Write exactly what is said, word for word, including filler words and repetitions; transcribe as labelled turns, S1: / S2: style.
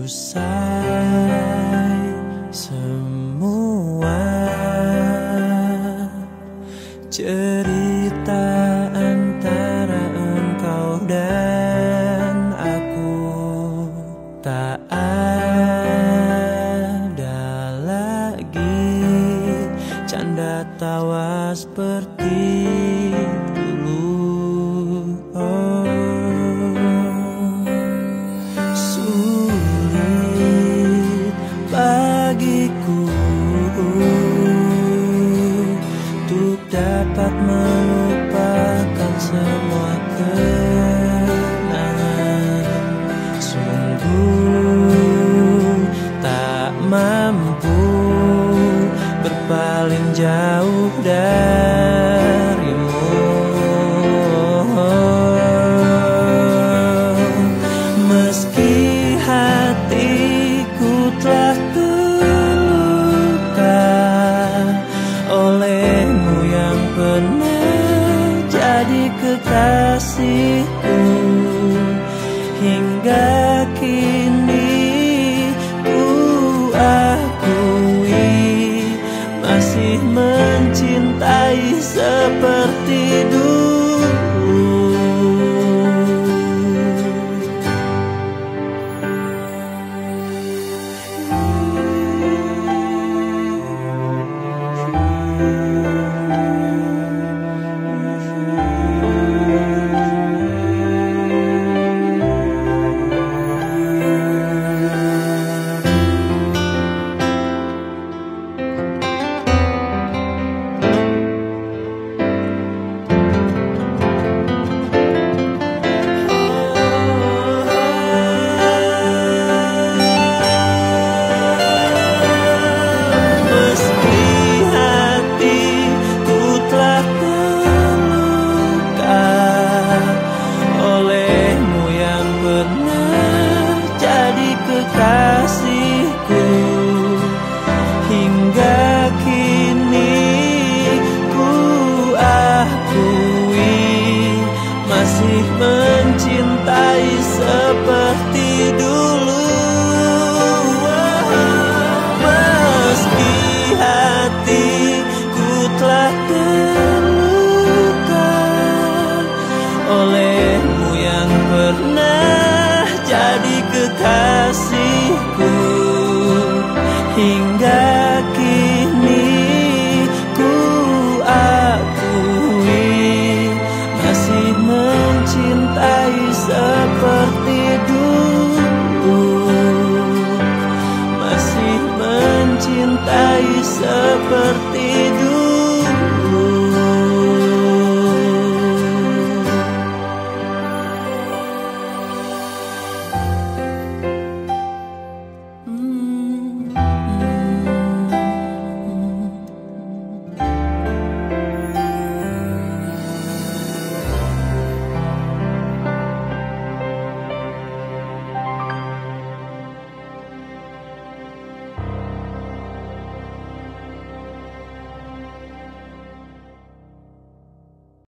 S1: Usai semua cerita antara engkau dan aku, tak ada lagi canda tawa seperti dulu. Oh, bagiku untuk dapat melupakan semua kenangan. Sungguh tak mampu berpaling jauh darimu. Meski hatiku telah terluka olehmu yang pernah jadi kekasihku, hingga kini ku akui masih mencintai seperti dulu. Kasihku, hingga kini ku akui masih mencintai seperti dulu. Meski hatiku telah terluka olehmu yang pernah jadi kekasihku, hingga